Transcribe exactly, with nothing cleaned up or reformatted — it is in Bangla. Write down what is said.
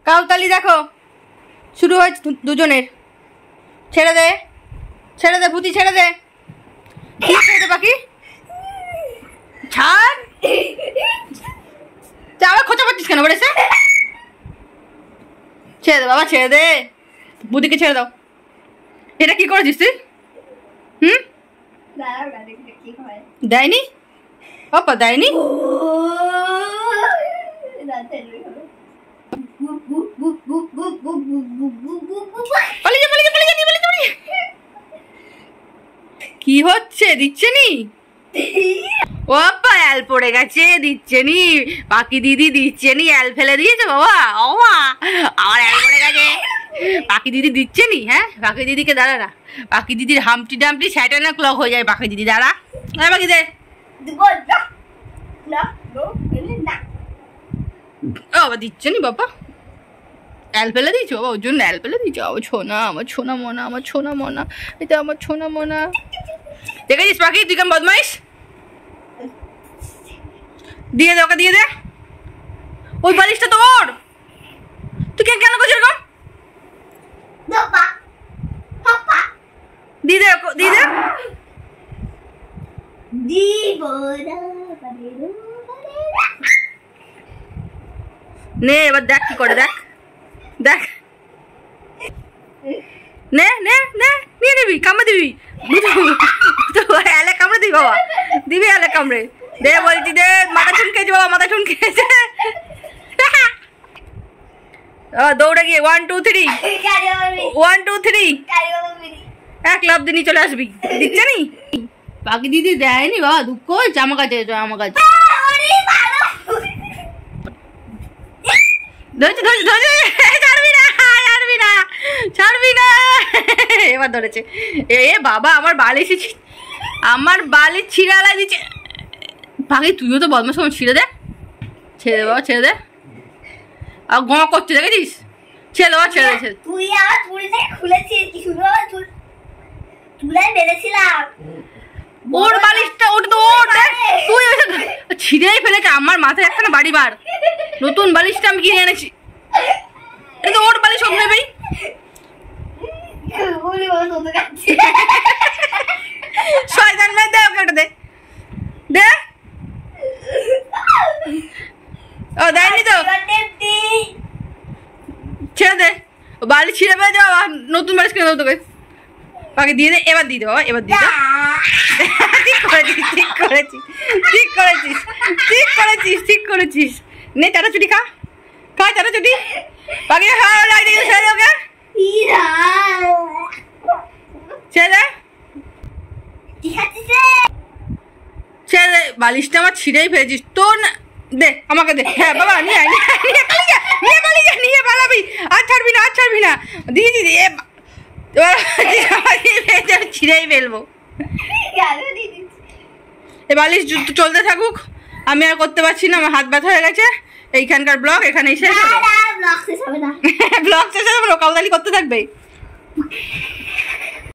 কাউতালি দেখো শুরু হয়েছে দুজনের। ছেড়ে দে ছেড়ে দে ভূতি, ছেড়ে দে। কি ছেড়ে দে পাখি, ছাড়। আবার খোঁচা পাচ্ছিস কেন বলেছে? ছেড়ে দে বাবা, ছেড়ে দে, ভূতিকে ছেড়ে দাও। এটা কি করেছিস তুই? হুম দেয়নি বাবা, দেয়নি। কি হচ্ছে, দিচ্ছে নি? ও বাবা অ্যাল পড়ে গেছে, দিচ্ছে নি। পাখি দিদি দিচ্ছে নি, অ্যাল ফেলে দিয়েছে বাবা। ও মা, আমার অ্যাল পড়ে গেছে। পাখি দিদি দিচ্ছে নি। হ্যাঁ পাখি দিদিকে দাঁড়া না, পাখি দিদির হামটি ডামটি স্যাটার্ন ক্লক হয়ে যায়। পাখি দিদি দাঁড়া, পাখি দে। বাবা দিচ্ছে নি বাবা, অ্যাল ফেলে দিয়েছো বাবা, ওর জন্য অ্যাল ফেলে দিয়েছো। আমার ছোনা, আমার ছোনা মোনা, আমার ছোনা মোনা, এটা আমার ছোনা মোনা। দেখেছিস পাখি তুই কেমন বদমাইশ? দিয়ে দে ওকে, দিয়ে দে। ওই বালিশটা তোর, তুই কেন কেন করছিস এরকম? দিয়ে দে দিয়ে দে। নে এবার দেখ কি করে, দেখ দেখ। নে নে নে নিয়ে নিবি, কামড়ে দিবি। এলে কামড়ে দিবি বাবা, দিবি এলে কামড়ে দে বলছি। দে, মাথা চুনকেছে বাবা, মাথা চুনকেছে। দৌড়ে গিয়ে one two three, one two three, এক লাভ দিনই চলে আসবি। দিচ্ছে নি পাখি দিদি, দেয়নি বাবা, দুঃখ হয়েছে। আমার কাছে আমার কাছে ধরেছে ধরেছে ধরেছে, ছাড়বি না ছাড়বি না ছাড়বি না। এবার ধরেছে। এ বাবা আমার বালিশ, আমার বালিশ ছিঁড়ালাই দিচ্ছে। পাখি তুইও তো বদমাশ, ছিঁড়ে দে, ছেড়ে দে বাবা, ছেড়ে দে। আর গ করছে দেখেছিস? ছেড়ে দেওয়া, ছেড়ে দে। তুই আমার চুড়িটা খুলেছিস, কি শুধু আমার চুল চুলাই বেঁধেছিলাম। ওর বালিশটা, ওটা তো ওর, তুই ছিঁড়েই ফেলেছে। আমার মাথায় একখানা বাড়ি মার। নতুন বালিশটা আমি কিনে এনেছি, এটা তো ওর বালিশ, ওর নেবেই। শয়তান মেয়ে, দে ওকে, ওটা দে দে। ও দেয়নি তো, ছেড়ে দে। বালিশ ছিঁড়ে ফেলে যাও, নতুন বালিশ কিনে দেবো তোকে। পাখি দিয়ে দে, এবার দিয়ে দে বাবা, এবার দিয়ে দে। ঠিক করেছিস, ঠিক করেছিস, ঠিক করেছিস, ঠিক করেছিস, ঠিক করেছিস। নে চাটাচুটি খা, খা চাটাচুটি। পাখি খাওয়া লাগে, ছেড়ে দে ওকে, ছেড়ে দে, ছেড়ে দে। বালিশটা আমার ছিঁড়েই ফেলেছিস তোর না। দে আমাকে দে। হ্যাঁ বাবা, নিয়ে আয়, নিয়ে পালিয়ে নিয়ে পালিয়ে নিয়ে পালাবি। আর ছাড়বি না, আর ছাড়বি না। দিয়ে দিদি ছিঁড়েই ফেলবো। এ বালিশ চলতে থাকুক, আমি আর করতে পারছি না, আমার হাত ব্যথা হয়ে গেছে। এইখানকার ব্লগ এখানেই শেষ। ব্লগ শেষ হবে না, ব্লগ শেষ হবে না, কাউতালি করতে থাকবে।